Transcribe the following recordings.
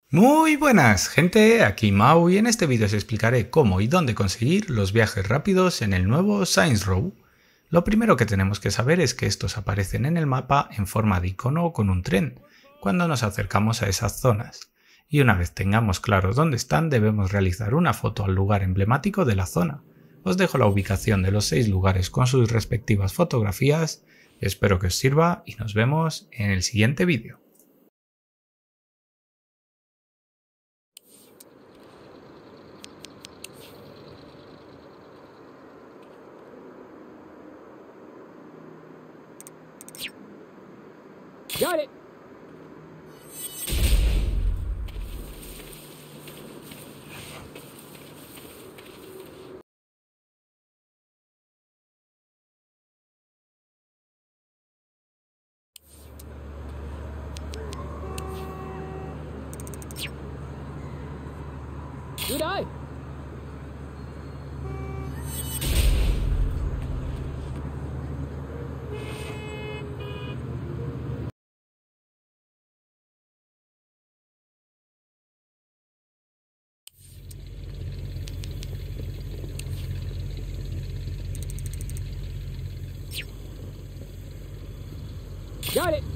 Muy buenas gente, aquí Mau y en este vídeo os explicaré cómo y dónde conseguir los viajes rápidos en el nuevo Saints Row. Lo primero que tenemos que saber es que estos aparecen en el mapa en forma de icono con un tren, cuando nos acercamos a esas zonas. Y una vez tengamos claro dónde están, debemos realizar una foto al lugar emblemático de la zona. Os dejo la ubicación de los 6 lugares con sus respectivas fotografías, espero que os sirva y nos vemos en el siguiente vídeo. Got it! Good eye! Got it!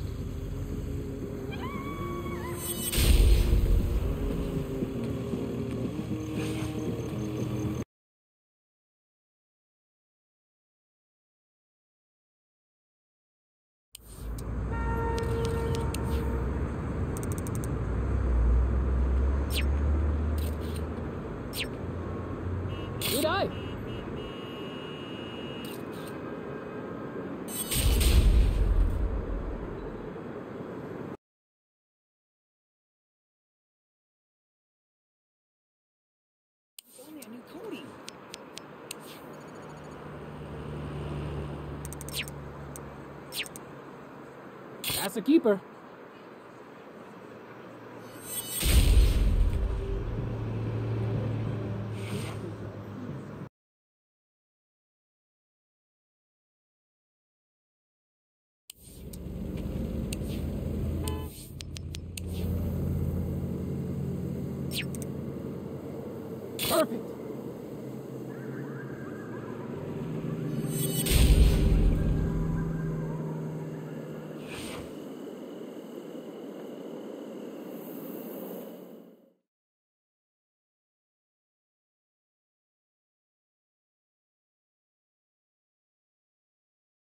Good eye! Only a new Cody. That's a keeper. Perfect.